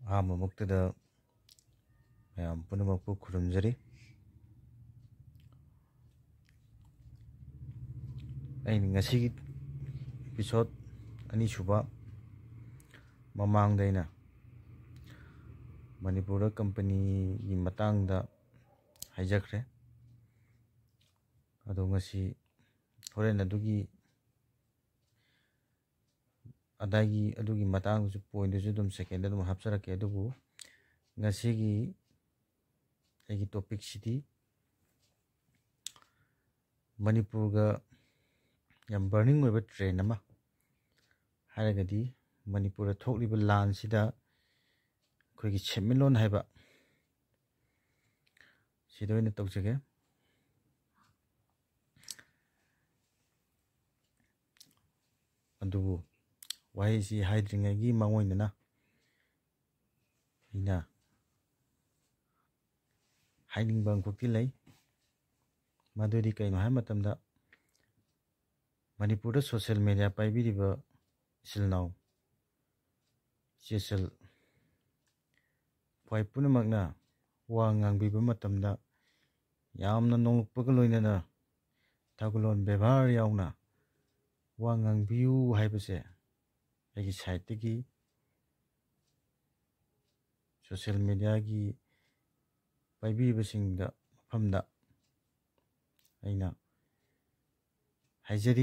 ꯑꯍꯥꯟꯕꯃꯛꯇꯗ ꯃꯌꯥꯝ ꯄꯨꯝꯅꯃꯛꯄꯨ ꯈꯨꯔꯨꯝꯖꯔꯤ꯫ ꯑꯩꯅ ꯉꯁꯤꯒꯤ ꯏꯄꯤꯁꯣꯗ ꯑꯅꯤꯁꯨꯕ ꯃꯃꯥꯡꯗ ꯑꯩꯅ ꯃꯅꯤꯄꯨꯔꯗ ꯀꯝꯄꯅꯤꯒꯤ ꯃꯇꯥꯡꯗ ꯍꯥꯏꯖꯈ꯭ꯔꯦ꯫ ꯑꯗꯣ ꯉꯁꯤ ꯍꯣꯔꯦꯟ ꯑꯗꯨꯒꯤ ꯃꯇꯥꯡꯗꯁꯨ ꯄꯣꯏꯟꯗꯨꯁꯨ ꯑꯗꯨꯝ ꯁꯦꯀꯦꯟꯗ ꯑꯗꯨꯝ ꯍꯥꯞꯆꯔꯛꯀꯦ꯫ ꯑꯗꯨꯕꯨ ꯉꯁꯤꯒꯤ ꯑꯩꯒꯤ ꯇꯣꯄꯤꯛꯁꯤꯗꯤ ꯃꯅꯤꯄꯨꯔꯒ ꯌꯥꯝ ꯕꯔꯅꯤꯡ ꯑꯣꯏꯕ ꯇ꯭ꯔꯦꯟ ꯑꯃ ꯍꯥꯏꯔꯒꯗꯤ ꯃꯅꯤꯄꯨꯔꯗ ꯊꯣꯛꯂꯤꯕ ꯂꯥꯟꯁꯤꯗ ꯑꯩꯈꯣꯏꯒꯤ ꯁꯦꯟꯃꯤꯠꯂꯣꯟ ꯍꯥꯏꯕ ꯁꯤꯗ ꯑꯣꯏꯅ ꯇꯧꯖꯒꯦ꯫ ꯑꯗꯨꯕꯨ ꯋꯥꯍꯩꯁꯤ ꯍꯥꯏꯗ꯭ꯔꯤꯉꯩꯒꯤ ꯃꯥꯡꯑꯣꯏꯅꯅ ꯑꯩꯅ ꯍꯥꯏꯅꯤꯡꯕ ꯑꯃꯈꯛꯇꯤ ꯂꯩ꯫ ꯃꯗꯨꯗꯤ ꯀꯩꯅꯣ ꯍꯥꯏꯕ ꯃꯇꯝꯗ ꯃꯅꯤꯄꯨꯔꯗ ꯁꯣꯁꯤꯌꯦꯜ ꯃꯦꯗꯤꯌꯥ ꯄꯥꯏꯕꯤꯔꯤꯕ ꯏꯆꯤꯜ ꯏꯅꯥꯎ ꯏꯆꯦꯆꯜ ꯈ꯭ꯋꯥꯏ ꯄꯨꯝꯅꯃꯛꯅ ꯋꯥ ꯉꯥꯡꯕꯤꯕ ꯃꯇꯝꯗ ꯌꯥꯝꯅ ꯅꯣꯡꯂꯛꯄꯒ ꯂꯣꯏꯅꯅ ꯊꯧꯒꯜꯂꯣꯟ ꯕꯦꯕꯥꯔ ꯌꯥꯎꯅ ꯋꯥ ꯉꯥꯡꯕꯤꯌꯨ ꯍꯥꯏꯕꯁꯦ ꯑꯩꯒꯤ ꯁꯥꯏꯠꯇꯒꯤ ꯁꯣꯁꯤꯌꯦꯜ ꯃꯦꯗꯤꯌꯥꯒꯤ ꯄꯥꯏꯕꯤꯔꯤꯕꯁꯤꯡꯗ ꯃꯐꯝꯗ ꯑꯩꯅ ꯍꯥꯏꯖꯔꯤ꯫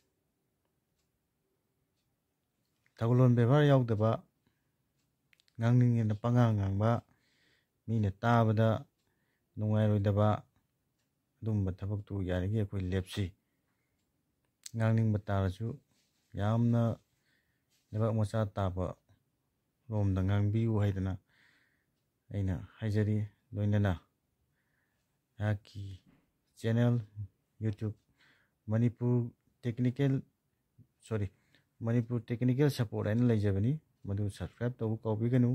ꯊꯧꯒꯜꯂꯣꯟ ꯕꯦꯕꯥꯔ ꯌꯥꯎꯗꯕ, ꯉꯥꯡꯅꯤꯡꯉꯦꯅ ꯄꯉꯥꯡ ꯉꯥꯡꯕ, ꯃꯤꯅ ꯇꯥꯕꯗ ꯅꯨꯡꯉꯥꯏꯔꯣꯏꯗꯕ ꯑꯗꯨꯝꯕ ꯊꯕꯛꯇꯨ ꯌꯥꯔꯤꯉꯩ ꯑꯩꯈꯣꯏ ꯂꯦꯞꯁꯤ꯫ ꯉꯥꯡꯅꯤꯡꯕ ꯇꯥꯔꯁꯨ ꯌꯥꯝꯅ ꯂꯩꯕꯥꯛ ꯃꯆꯥ ꯇꯥꯕ ꯔꯣꯝꯗ ꯉꯥꯡꯕꯤꯌꯨ ꯍꯥꯏꯗꯅ ꯑꯩꯅ ꯍꯥꯏꯖꯔꯤ꯫ ꯂꯣꯏꯅꯅ ꯑꯩꯍꯥꯛꯀꯤ ꯆꯦꯅꯦꯜ ꯌꯨꯇ꯭ꯌꯨꯕ ꯃꯅꯤꯄꯨꯔ ꯇꯦꯛꯅꯤꯀꯦꯜ ꯁꯄꯣꯔꯠ ꯍꯥꯏꯅ ꯂꯩꯖꯕꯅꯤ, ꯃꯗꯨ ꯁꯕꯁꯀ꯭ꯔꯥꯏꯕ ꯇꯧꯕ ꯀꯥꯎꯕꯤꯒꯅꯨ꯫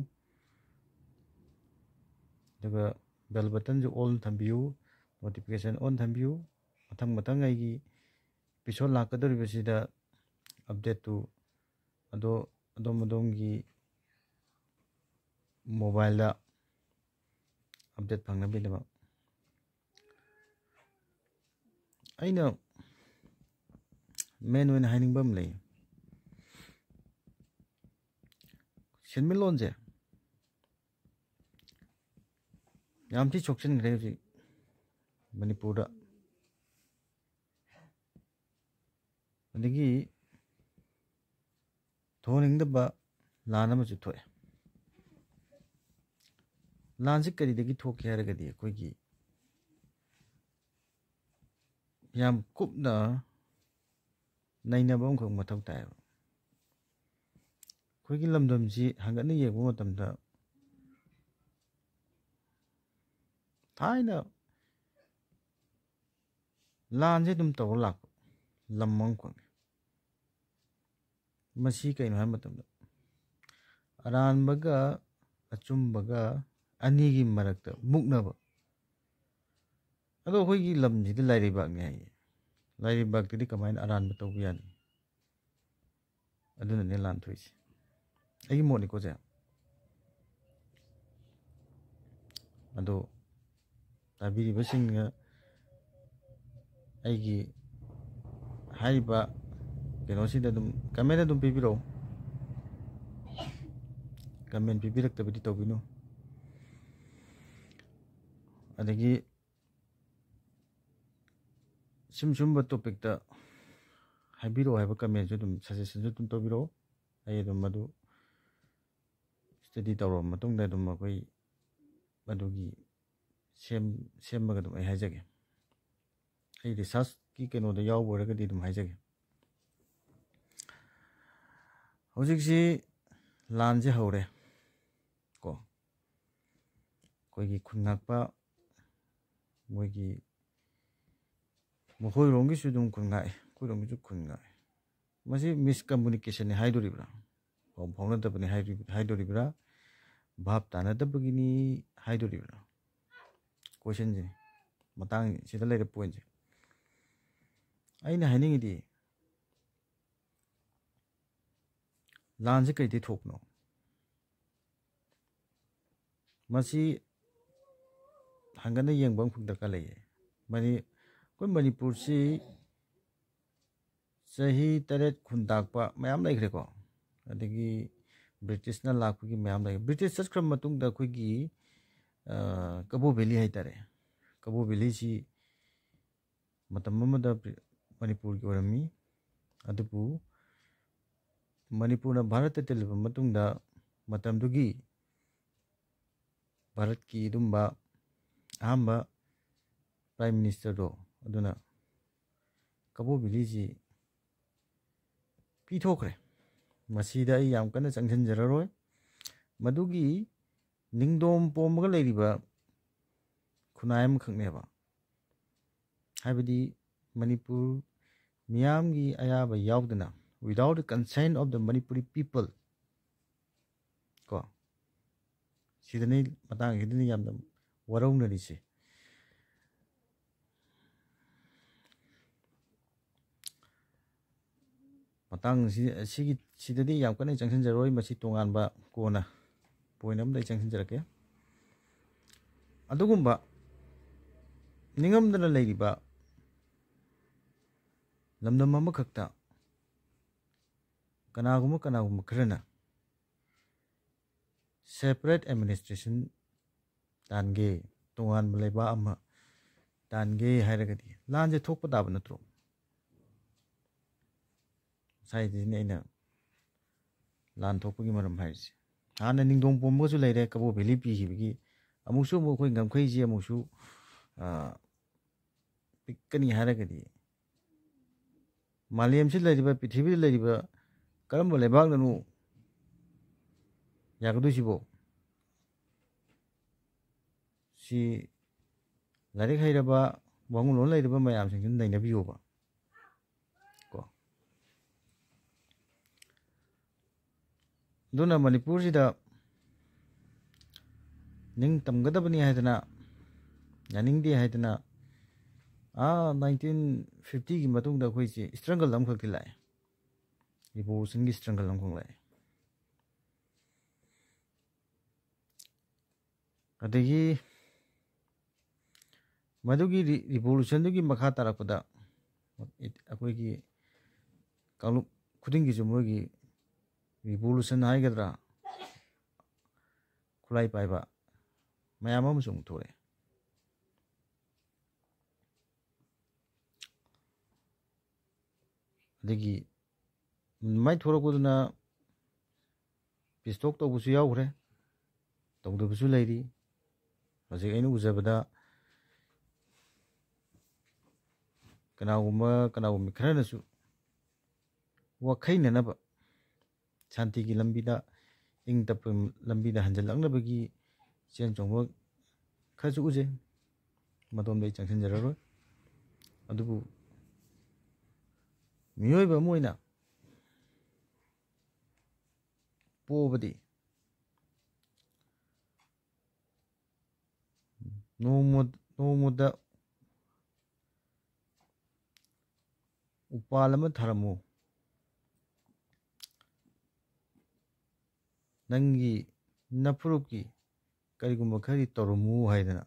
ꯑꯗꯨꯒ ꯕꯦꯜ ꯕꯇꯟꯁꯨ ꯑꯣꯜ ꯊꯝꯕꯤꯌꯨ, ꯅꯣꯇꯤꯐꯤꯀꯦꯁꯟ ꯑꯣꯟ ꯊꯝꯕꯤꯌꯨ꯫ ꯃꯊꯪ ꯑꯩꯒꯤ ꯏꯄꯤꯁꯣꯗ ꯂꯥꯛꯀꯗꯧꯔꯤꯕꯁꯤꯗ ꯑꯞꯗꯦꯠꯇꯨ ꯑꯗꯣꯝꯒꯤ ꯃꯣꯕꯥꯏꯜꯗ ꯑꯞꯗꯦꯠ ꯐꯪꯅꯕꯒꯤꯗꯃꯛ ꯑꯩꯅ ꯃꯦꯟ ꯑꯣꯏꯅ ꯍꯥꯏꯅꯤꯡꯕ ꯑꯃ ꯂꯩ꯫ ꯁꯦꯟꯃꯤꯠꯂꯣꯟꯁꯦ ꯌꯥꯝ ꯊꯤ ꯁꯣꯛꯆꯟꯈ꯭ꯔꯦ ꯍꯧꯖꯤꯛ ꯃꯅꯤꯄꯨꯔꯗ꯫ ꯑꯗꯒꯤ ꯊꯣꯛꯍꯟꯅꯤꯡꯗꯕ ꯂꯥꯟ ꯑꯃꯁꯨ ꯊꯣꯛꯑꯦ꯫ ꯂꯥꯟꯁꯤ ꯀꯔꯤꯗꯒꯤ ꯊꯣꯛꯀꯦ ꯍꯥꯏꯔꯒꯗꯤ ꯑꯩꯈꯣꯏꯒꯤ ꯌꯥꯝ ꯀꯨꯞꯅ ꯅꯩꯅꯕ ꯑꯃꯈꯛ ꯃꯊꯧ ꯇꯥꯏꯌꯦꯕ꯫ ꯑꯩꯈꯣꯏꯒꯤ ꯂꯝꯗꯝꯁꯤ ꯍꯪꯒꯠꯅ ꯌꯦꯡꯕ ꯃꯇꯝꯗ ꯊꯥꯏꯅ ꯂꯥꯟꯁꯦ ꯑꯗꯨꯝ ꯇꯧꯔ ꯂꯥꯛꯄ ꯂꯝ ꯑꯃꯈꯛꯅꯤ꯫ ꯃꯁꯤ ꯀꯩꯅꯣ ꯍꯥꯏꯕ ꯃꯇꯝꯗ ꯑꯔꯥꯟꯕꯒ ꯑꯆꯨꯝꯕꯒ ꯑꯅꯤꯒꯤ ꯃꯔꯛꯇ ꯃꯨꯛꯅꯕ꯫ ꯑꯗꯣ ꯑꯩꯈꯣꯏꯒꯤ ꯂꯝꯁꯤꯗꯤ ꯂꯥꯏꯔꯩꯕꯥꯛꯅꯤ ꯍꯥꯏꯌꯦ꯫ ꯂꯥꯏꯔꯩꯕꯥꯛꯇꯗꯤ ꯀꯃꯥꯏꯅ ꯑꯔꯥꯟꯕ ꯇꯧꯕ ꯌꯥꯅꯤ? ꯑꯗꯨꯅꯅꯦ ꯂꯥꯟ ꯊꯣꯛꯏꯁꯦ, ꯑꯩꯒꯤ ꯃꯣꯠꯅꯤꯀꯣ ꯁꯦ꯫ ꯑꯗꯣ ꯇꯥꯕꯤꯔꯤꯕꯁꯤꯡꯅ ꯑꯩꯒꯤ ꯍꯥꯏꯔꯤꯕ ꯀꯩꯅꯣꯁꯤꯗ ꯑꯗꯨꯝ ꯀꯃꯦꯟ ꯑꯗꯨꯝ ꯄꯤꯕꯤꯔꯛꯎ꯫ ꯀꯃꯦꯟ ꯄꯤꯕꯤꯔꯛꯇꯕꯗꯤ ꯇꯧꯕꯤꯅꯨ꯫ ꯑꯗꯒꯤ ꯁꯨꯝꯕ ꯇꯣꯄꯤꯛꯇ ꯍꯥꯏꯕꯤꯔꯛꯑꯣ ꯍꯥꯏꯕ ꯀꯃꯦꯟꯁꯨ ꯑꯗꯨꯝ ꯁꯖꯦꯁꯟꯁꯨ ꯑꯗꯨꯝ ꯇꯧꯕꯤꯔꯛꯑꯣ꯫ ꯑꯩ ꯑꯗꯨꯝ ꯃꯗꯨ ꯁ꯭ꯇꯗꯤ ꯇꯧꯔꯕ ꯃꯇꯨꯡꯗ ꯑꯗꯨꯝ ꯑꯩꯈꯣꯏ ꯃꯗꯨꯒꯤ ꯁꯦꯝꯃꯒ ꯑꯗꯨꯝ ꯑꯩ ꯍꯥꯏꯖꯒꯦ꯫ ꯑꯩ ꯔꯤꯁꯥꯔꯁꯀꯤ ꯀꯩꯅꯣꯗ ꯌꯥꯎꯕ ꯑꯣꯏꯔꯒꯗꯤ ꯑꯗꯨꯝ ꯍꯥꯏꯖꯒꯦ꯫ ꯍꯧꯖꯤꯛꯁꯤ ꯂꯥꯟꯁꯦ ꯍꯧꯔꯦ ꯀꯣ꯫ ꯑꯩꯈꯣꯏꯒꯤ ꯈꯨꯟ ꯉꯥꯛꯄ ꯃꯈꯣꯏꯔꯣꯝꯒꯤꯁꯨ ꯑꯗꯨꯝ ꯈꯨꯟ ꯉꯥꯛꯑꯦ, ꯑꯩꯈꯣꯏꯔꯣꯝꯒꯤꯁꯨ ꯈꯨꯟ ꯉꯥꯛꯑꯦ꯫ ꯃꯁꯤ ꯃꯤꯁꯀꯝꯃꯨꯅꯤꯀꯦꯁꯟꯅꯤ ꯍꯥꯏꯗꯣꯔꯤꯕ꯭ꯔꯥ? ꯄꯥꯎ ꯐꯥꯎꯅꯗꯕꯅꯤ ꯍꯥꯏꯗꯣꯔꯤꯕ꯭ꯔꯥ? ꯚꯥꯞ ꯇꯥꯅꯗꯕꯒꯤꯅꯤ ꯍꯥꯏꯗꯣꯔꯤꯕ꯭ꯔꯥ? ꯀꯣꯏꯁꯟꯁꯤꯅꯤ ꯃꯇꯥꯡ ꯁꯤꯗ ꯂꯩꯔꯤꯕ ꯄꯣꯏꯟꯁꯦ꯫ ꯑꯩꯅ ꯍꯥꯏꯅꯤꯡꯉꯤꯗꯤ ꯂꯥꯟꯁꯤ ꯀꯔꯤꯗꯒꯤ ꯊꯣꯛꯄꯅꯣ? ꯃꯁꯤ ꯍꯪꯒꯠꯅ ꯌꯦꯡꯕ ꯑꯃꯈꯛ ꯗꯔꯀꯥꯔ ꯂꯩꯌꯦ ꯑꯩꯈꯣꯏ ꯃꯅꯤꯄꯨꯔꯁꯤ ꯆꯍꯤ 8 ꯈꯨꯟ ꯇꯥꯛꯄ ꯃꯌꯥꯝ ꯂꯩꯈ꯭ꯔꯦꯀꯣ ꯑꯗꯒꯤ ꯕ꯭ꯔꯤꯇꯤꯁꯅ ꯂꯥꯛꯄꯒꯤ ꯃꯌꯥꯝ ꯂꯩ ꯕ꯭ꯔꯤꯇꯤꯁ ꯆꯠꯈ꯭ꯔ ꯃꯇꯨꯡꯗ ꯑꯩꯈꯣꯏꯒꯤ ꯀꯕꯣ ꯚꯦꯂꯤ ꯍꯥꯏꯇꯥꯔꯦ ꯀꯕꯣ ꯚꯦꯂꯤꯁꯤ ꯃꯇꯝ ꯑꯃꯗ ꯃꯅꯤꯄꯨꯔꯒꯤ ꯑꯣꯏꯔꯝꯃꯤ ꯑꯗꯨꯕꯨ ꯃꯅꯤꯄꯨꯔꯅ ꯚꯥꯔꯠꯇ ꯇꯤꯜꯂꯕ ꯃꯇꯨꯡꯗ ꯃꯇꯝꯗꯨꯒꯤ ꯚꯥꯔꯠꯀꯤ ꯑꯗꯨꯝꯕ ꯑꯍꯥꯟꯕ ꯄ꯭ꯔꯥꯏꯝ ꯃꯤꯅꯤꯁꯇꯔꯗꯣ ꯑꯗꯨꯅ ꯀꯕꯣ ꯚꯦꯂꯤꯁꯤ ꯄꯤꯊꯣꯛꯈ꯭ꯔꯦ ꯃꯁꯤꯗ ꯑꯩ ꯌꯥꯝ ꯀꯟꯅ ꯆꯪꯁꯤꯟꯖꯔꯔꯣꯏ ꯃꯗꯨꯒꯤ ꯅꯤꯡꯗꯣꯝ ꯄꯣꯝꯃꯒ ꯂꯩꯔꯤꯕ ꯈꯨꯟꯅꯥꯏ ꯑꯃꯈꯛꯅꯦꯕ ꯍꯥꯏꯕꯗꯤ ꯃꯅꯤꯄꯨꯔ ꯃꯤꯌꯥꯝꯒꯤ ꯑꯌꯥꯕ ꯌꯥꯎꯗꯅ without the concern of the Manipuri people ꯀꯣ ꯁꯤꯗꯅꯤ ꯃꯇꯥꯡꯁꯤꯗꯅꯤ ꯌꯥꯝꯅ ꯋꯥꯔꯧꯅꯔꯤꯁꯦ ꯁꯤꯗꯗꯤ ꯌꯥꯝ ꯀꯟꯅ ꯆꯪꯁꯤꯟꯖꯔꯣꯏ ꯃꯁꯤ ꯇꯣꯉꯥꯟꯕ ꯀꯣꯟꯅ ꯄꯣꯏꯟ ꯑꯃꯗ ꯑꯩ ꯆꯪꯁꯤꯟꯖꯔꯛꯀꯦ ꯑꯗꯨꯒꯨꯝꯕ ꯅꯤꯡꯉꯝꯗꯅ ꯂꯩꯔꯤꯕ ꯂꯝꯗꯝ ꯑꯃꯈꯛꯇ ꯀꯅꯥꯒꯨꯝꯕ ꯈꯔꯅ ꯁꯦꯄꯔꯦꯠ ꯑꯦꯗꯃꯤꯅꯤꯁꯇ꯭ꯔꯦꯁꯟ ꯇꯥꯟꯒꯦ ꯇꯣꯉꯥꯟꯕ ꯂꯩꯕꯥꯛ ꯑꯃ ꯇꯥꯟꯒꯦ ꯍꯥꯏꯔꯒꯗꯤ ꯂꯥꯟꯁꯦ ꯊꯣꯛꯄ ꯇꯥꯕ ꯅꯠꯇ꯭ꯔꯣ ꯉꯁꯥꯏꯗꯅꯤ ꯑꯩꯅ ꯂꯥꯟ ꯊꯣꯛꯄꯒꯤ ꯃꯔꯝ ꯍꯥꯏꯔꯤꯁꯦ ꯍꯥꯟꯅ ꯅꯤꯡꯗꯣꯡ ꯄꯣꯝꯕꯒꯁꯨ ꯂꯩꯔꯦ ꯀꯕꯣ ꯚꯦꯂꯤ ꯄꯤꯈꯤꯕꯒꯤ ꯑꯃꯨꯛꯁꯨ ꯑꯩꯈꯣꯏ ꯉꯝꯈꯩꯁꯤ ꯑꯃꯨꯛꯁꯨ ꯄꯤꯛꯀꯅꯤ ꯍꯥꯏꯔꯒꯗꯤ ꯃꯥꯂꯦꯝꯁꯤꯗ ꯂꯩꯔꯤꯕ ꯄ꯭ꯔꯤꯊꯤꯕꯤꯗ ꯂꯩꯔꯤꯕ ꯀꯔꯝꯕ ꯂꯩꯕꯥꯛꯅꯅꯣ ꯌꯥꯒꯗꯣꯏꯁꯤꯕꯣ ꯁꯤ ꯂꯥꯏꯔꯤꯛ ꯍꯩꯔꯕ ꯋꯥꯉꯨꯂꯣꯟ ꯂꯩꯔꯕ ꯃꯌꯥꯝꯁꯤꯡꯁꯤꯅ ꯅꯩꯅꯕꯤꯌꯣꯕ ꯀꯣ ꯑꯗꯨꯅ ꯃꯅꯤꯄꯨꯔꯁꯤꯗ ꯅꯤꯡꯇꯝꯒꯗꯕꯅꯤ ꯍꯥꯏꯗꯅ ꯌꯥꯅꯤꯡꯗꯦ ꯍꯥꯏꯗꯅ 1950ꯒꯤ ꯃꯇꯨꯡꯗ ꯑꯩꯈꯣꯏꯁꯤ ꯏꯁꯇ꯭ꯔꯒꯜ ꯑꯃꯈꯛꯇꯤ ꯂꯥꯛꯑꯦ ꯔꯤꯚꯣꯂꯨꯁꯟꯒꯤ ꯏꯁꯇ꯭ꯔꯒꯜ ꯑꯃꯈꯛ ꯂꯥꯛꯑꯦ ꯑꯗꯒꯤ ꯃꯗꯨꯒꯤ ꯔꯤꯚꯣꯂꯨꯁꯟꯗꯨꯒꯤ ꯃꯈꯥ ꯇꯥꯔꯛꯄꯗ ꯑꯩꯈꯣꯏꯒꯤ ꯀꯥꯡꯂꯨꯞ ꯈꯨꯗꯤꯡꯒꯤꯁꯨ ꯃꯣꯏꯒꯤ ꯔꯤꯚꯣꯂꯨꯁꯟ ꯍꯥꯏꯒꯗ꯭ꯔꯥ ꯈꯨꯠꯂꯥꯏ ꯄꯥꯏꯕ ꯃꯌꯥꯝ ꯑꯃꯁꯨ ꯑꯃꯨꯛ ꯊꯣꯛꯂꯛꯑꯦ ꯑꯗꯒꯤ ꯃꯥꯏ ꯊꯣꯛꯂꯛꯄꯗꯨꯅ ꯄꯤꯁ ꯇꯣꯛ ꯇꯧꯕꯁꯨ ꯌꯥꯎꯈ꯭ꯔꯦ ꯇꯧꯗꯕꯁꯨ ꯂꯩꯔꯤ ꯍꯧꯖꯤꯛ ꯑꯩꯅ ꯎꯖꯕꯗ ꯀꯅꯥꯒꯨꯝꯕꯤ ꯈꯔꯅꯁꯨ ꯋꯥꯈꯩꯅꯅꯕ ꯁꯥꯟꯇꯤꯒꯤ ꯂꯝꯕꯤꯗ ꯏꯪ ꯇꯞꯄ ꯂꯝꯕꯤꯗ ꯍꯟꯖꯜꯂꯛꯅꯕꯒꯤ ꯆꯦꯟ ꯆꯣꯡꯕ ꯈꯔꯁꯨ ꯎꯖꯩ ꯃꯗꯣꯝꯗ ꯑꯩ ꯆꯪꯁꯤꯟꯖꯔꯔꯣꯏ ꯑꯗꯨꯕꯨ ꯃꯤꯑꯣꯏꯕ ꯑꯃ ꯑꯣꯏꯅ ꯄꯣꯕꯗꯤ ꯅꯣꯡꯃꯗ ꯎꯄꯥꯜ ꯑꯃ ꯊꯥꯔꯝꯃꯨ ꯅꯪꯒꯤ ꯅꯐꯨꯔꯨꯞꯀꯤ ꯀꯔꯤꯒꯨꯝꯕ ꯈꯔꯗꯤ ꯇꯧꯔꯝꯃꯨ ꯍꯥꯏꯗꯅ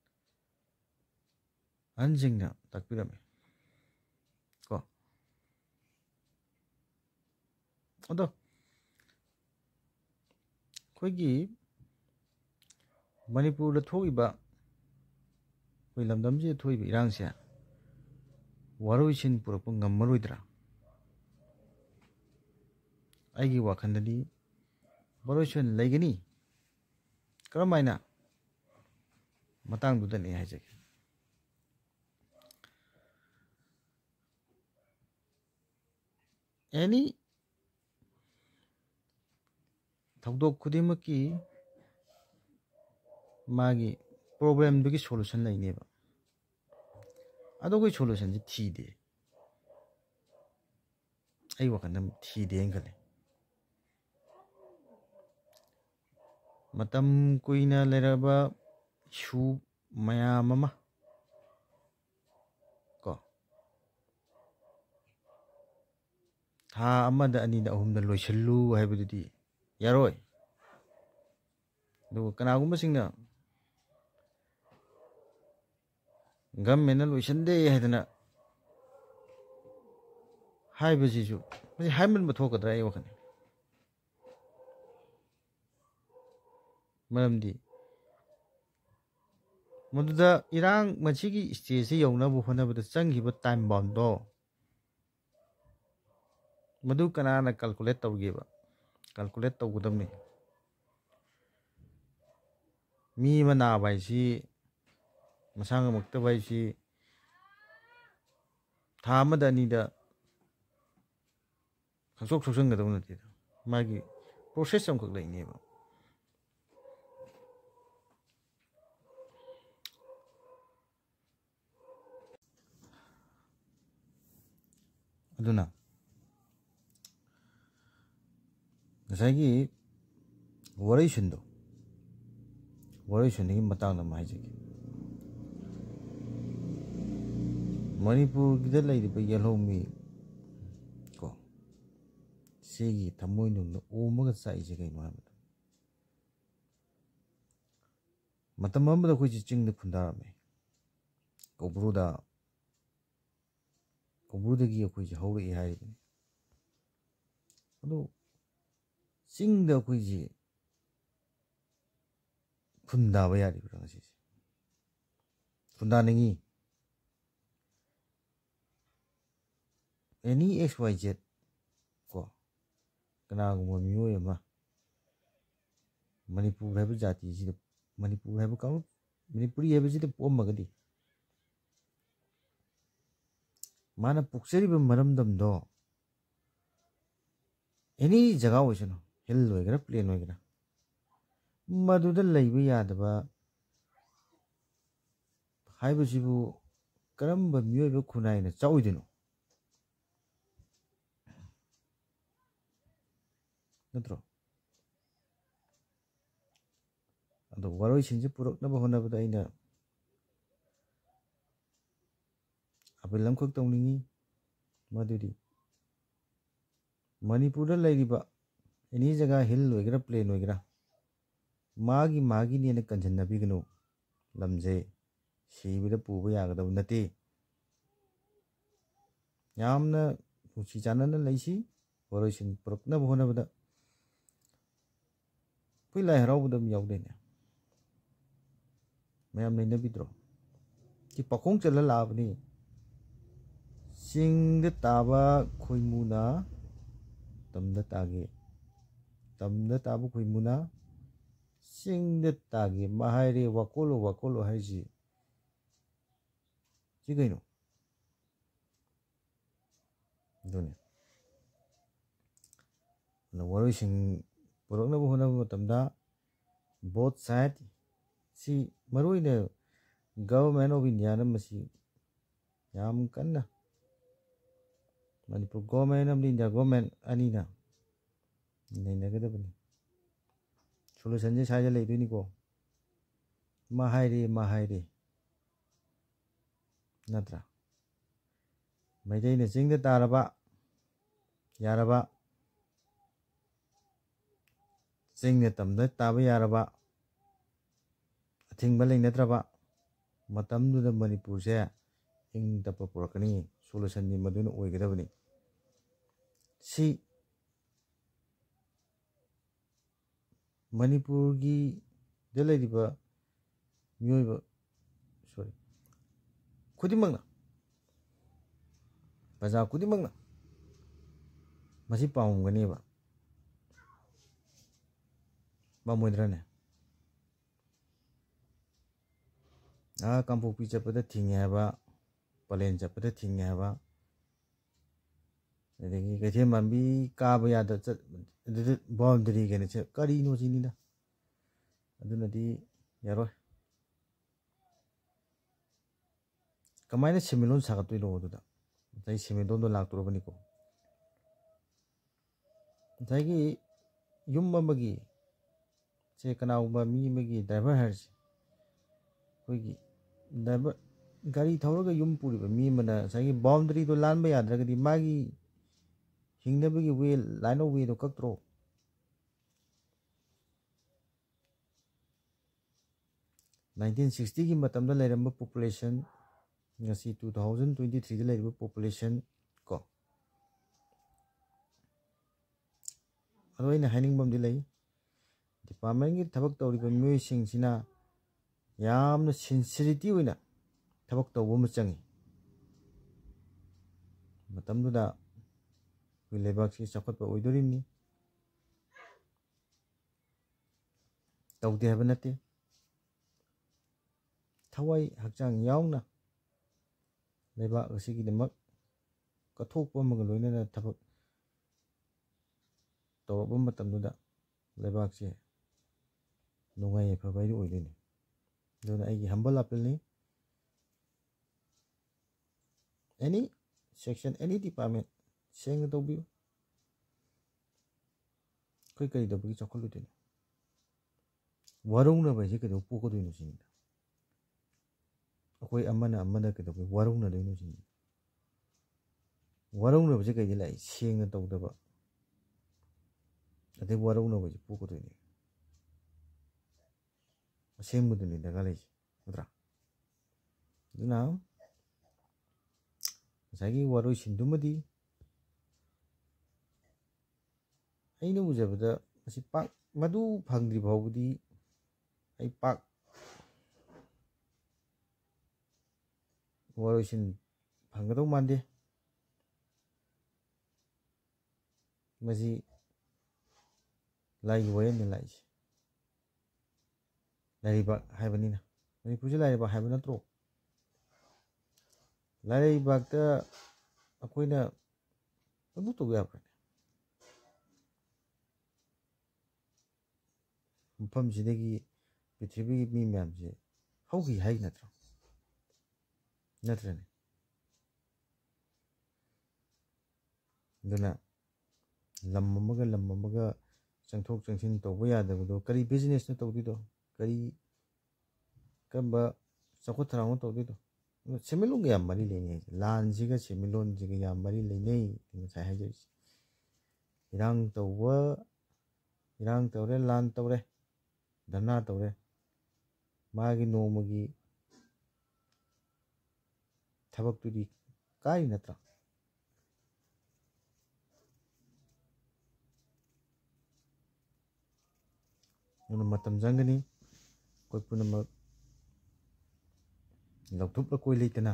ꯑꯍꯟꯁꯤꯡꯅ ꯇꯥꯛꯄꯤꯔꯝꯃꯤ ꯀꯣ ꯑꯗꯣ ꯑꯩꯈꯣꯏꯒꯤ ꯃꯅꯤꯄꯨꯔꯗ ꯊꯣꯛꯏꯕ ꯑꯩꯈꯣꯏ ꯂꯝꯗꯝꯁꯤꯗ ꯊꯣꯛꯏꯕ ꯏꯔꯥꯡꯁꯦ ꯋꯥꯔꯣꯏꯁꯤꯟ ꯄꯨꯔꯛꯄ ꯉꯝꯃꯔꯣꯏꯗ꯭ꯔꯥ ꯑꯩꯒꯤ ꯋꯥꯈꯜꯗꯗꯤ ꯋꯥꯔꯣꯏꯁꯤꯟ ꯂꯩꯒꯅꯤ ꯀꯔꯝꯍꯥꯏꯅ ꯃꯇꯥꯡꯗꯨꯗꯅꯤ ꯍꯥꯏꯖꯒꯦ ꯑꯦꯅꯤ ꯊꯧꯗꯣꯛ ꯈꯨꯗꯤꯡꯃꯛꯀꯤ ꯃꯥꯒꯤ ꯄ꯭ꯔꯣꯕ꯭ꯂꯦꯝꯗꯨꯒꯤ ꯁꯣꯂꯨꯁꯟ ꯂꯩꯅꯦꯕ ꯑꯗꯣ ꯑꯩꯈꯣꯏ ꯁꯣꯂꯨꯁꯟꯁꯤ ꯊꯤꯗꯦ ꯑꯩ ꯋꯥꯈꯜꯗ ꯊꯤꯗꯦꯅ ꯈꯜꯂꯤ ꯃꯇꯝ ꯀꯨꯏꯅ ꯂꯩꯔꯕ ꯏꯁꯨ ꯃꯌꯥꯝ ꯑꯃ ꯀꯣ ꯊꯥ ꯑꯃꯗ 2ꯗ 3ꯗ ꯂꯣꯏꯁꯤꯜꯂꯨ ꯍꯥꯏꯕꯗꯨꯗꯤ ꯌꯥꯔꯣꯏ ꯑꯗꯨꯒ ꯀꯅꯥꯒꯨꯝꯕꯁꯤꯡꯅ ꯒꯃꯦꯟꯅ ꯂꯣꯏꯁꯤꯟꯗꯦ ꯍꯥꯏꯗꯅ ꯍꯥꯏꯕꯁꯤꯁꯨ ꯃꯁꯤ ꯍꯥꯏꯃꯟꯕ ꯊꯣꯛꯀꯗ꯭ꯔꯥ ꯑꯩ ꯋꯥꯈꯜ ꯃꯔꯝꯗꯤ ꯃꯗꯨꯗ ꯏꯔꯥꯡ ꯃꯁꯤꯒꯤ ꯁ꯭ꯇꯦꯖꯁꯤ ꯌꯧꯅꯕ ꯍꯣꯠꯅꯕꯗ ꯆꯪꯈꯤꯕ ꯇꯥꯏꯝ ꯕꯥꯎꯟꯗꯣ मधु कनाना कैलकुलेट तौगेबा कैलकुलेट तौगदबनी मी मना बाइसी मसांग मुक्त बाइसी थामदनीदा खसोक सोसंगदब नते मागी प्रोसेस अमखक लैनेबा अदुना ngसाइगी वरैसुनदगी मतांगदा माइजगी मणिपुर गिदा लैरिबा येलौमी को सेगी थमोइ नुंगदा ओमगा चाइजे कइनो हाबदा मतम अमदा खोजि चिंगदा खुंदारमे कौब्रुदगी खोजि हौरई हाइबनी अदो चिंगदा खोजि खुंदाबा यारिब्रा ngasiसे खुंदानिंगी एनी XYZ को कनागुम्बा मियोय अमा मणिपुर है जाति मणिपुर है मणिपुरी है पोमगदी माना पुक्सरीब मरमदमदो एनी जगह होइसनो हिल होइगरा प्लेन होइगरा मदुदा लैबा यादबा हाइबसिबु करम्बा मियोयबा खुनाइना चाउइदिनो नत्रो अदो वरोइसिंजे पुरकनबा होनबदा अइना अबिलम खक तौनिंगी मदुदी मणिपुर लैरिबा एनी जगह हिल होइगरा प्लेन होइगरा मागी ने कंजन्नबिगनो लमजे सीबिदा पुबा यागदब नते यामना नुसी चानना लैसी वरोइसिंग पुरकनबा होनबदा कोई लाई हराउबदम याउदेने मैम नैनबिद्रो कि पखोंग चला लाबनी सिंग ताबा खोइमुना तमदा ताबा खोइमुना सिंग तागे माहाइरे वाकोलो हाइजी सी कइनो दुने वरोइसिंग पुरकनबा होनबा मतमदा बोथ साइड सी मरोइने गवर्नमेंट ऑफ इंडिया न मसी याम कन्ना मणिपुर गवर्नमेंट अमदी इंडिया गवर्नमेंट अनीना नैनगदबनी सोल्यूशन जे साइज लैदोइनिको माहाइरे नत्रा मैदैना चिंगदा तारबा यारबा चिंगने तमदा ताबा यारबा अथिंगबा लैनद्रबा मतमदुदा मणिपुर से इंग तप पुरकनी सोल्यूशन नि मदुना ओइगदबनी सी मणिपुर की दलैरिबा मियोइबा सॉरी खुदिमंगना प्रजा खुदिमंगना मसी पाउंगनीबा बामोइद्राने कांपोपी चपदा थिंगे हाबा पलेन चपदा थिंगे हाबा अदगी गथे मांबी काबा यादा बाउंड्री केने छ करिनो जिनिदा अदुनदी यारोय कमाइना सिमिलोन सागतोइनो अदुदा तै सिमिलोन दो लाक्तोरबनिको तैगी युम अमगी से कनाउबा मी मगी ड्राइवर हर्स कोइगी ड्राइवर गाड़ी थौरगा युम पुरिबा मी मना सागी बाउंड्री दो लानबा याद्रगदी मागी हिंगनबगी वे लाइन ऑफ वे दो कक्त्रो 1960 की मतम दा लेरंबा पॉपुलेशन ngasi 2023 da लेरिबा पॉपुलेशन को अदो इन हाइनिंग बम दि लई डिपार्टमेंट की थबक तौरिबा मियोय सिंगसिना यामना सिंसिरिटी ओइना थबक तौबो म चंगी मतम दुदा wi लेबाक si chakot pa oidorimni taude haba nate thawai hakchang yaungna लेबाक असि की दमक कथोक पम ग लोइना थबक तौरब मतम दुदा लेबाक से नोंगाय फबाई ओइदोनि दोना आइगी हम्बल अपील नि any section any department सेंग तौबियो कोई कई दबगी चखल लुतिन वारौना बाइजे कदो पोको दोइनो सिनि अखोय अमना कदो वारौना दोइनो सिनि वारौना बाइजे कई दिलाई सेंग तौदबा अदे वारौना बाइजे पोको दोइनि सेंग बुदुनि दगा लेज उद्रा दुना जागी वारोय सिंदुमदी अइना उजबदा असि पाक मदु फंगद्रि भावबुदी आई पाक वारोय सिन फंगदौ मानदे मजी लाइग वयन लाइज लाइबा हाइबनिना मनी पुजे लाइबा हाइब नत्रो लाइबाकता अखोइना अदु तो याब मफम सिदगी पृथ्वी की मी मैम से हौगी हाइ नत्रो नत्रने दुना लम अमगा चंगथोक चंगसिन तौबा यादबदो करी बिजनेस न तौदिदो करी कबा चखो थराव तौदिदो सेमिलों या मरी लेने लान जिगा सेमिलों जिगा या मरी लेने ngसा हाइजे इरांग तौरे लान तौरे धरना तौरे मागी नोमगी थबक तुदी काई नत्रा उन मतम जंगनी कोई पुनमक लौथुप कोई लेतना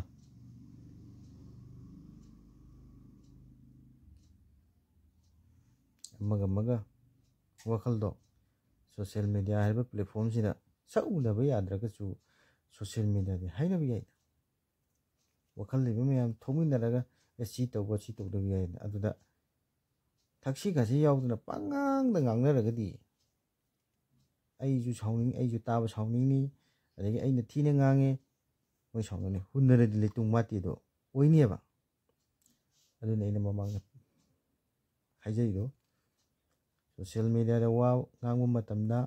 मगा वखल दो सोशल मीडिया है प्लेटफॉर्म से सऊनब याद्रगसु सोशल मीडिया दे हाइनब याय वखल लेब मैम थोमिनरगा सी तौदब याय अदुदा थक्सी गासी यावदना पांगांग द ngangnaragadi आइजु साउनिंग आइजु ताब साउनिंगनी अदगी आइना थीने ngange मोय साउनने हुनरदि लेतुंग मातिदो ओइनियबा अदुना इन ममांग हाइजैदो सोशल मीडिया दा वा ngangu matamda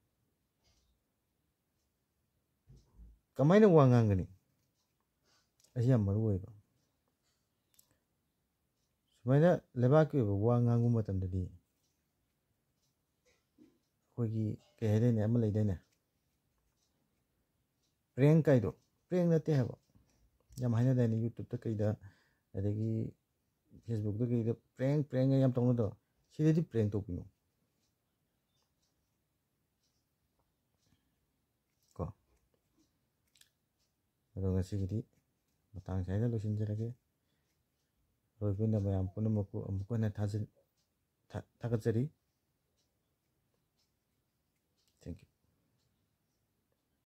कमाइना वा nganगनी असी याम मरु ओइबा सुमाइना लेबाक के वा ngangu matamdadi कोगी के हेदेने अम लेदैने प्रेंग काइदो प्रेंग नते हबो याम हाइना दाइने यूट्यूब ता कइदा अदगी फेसबुक ता कइदा प्रेंग याम तौनदो सिदेदि प्रेंग तौपिनो को अदो ngasiगidi matang saida losinjarage roibuna mayam punamakku amukona thagatsari thank you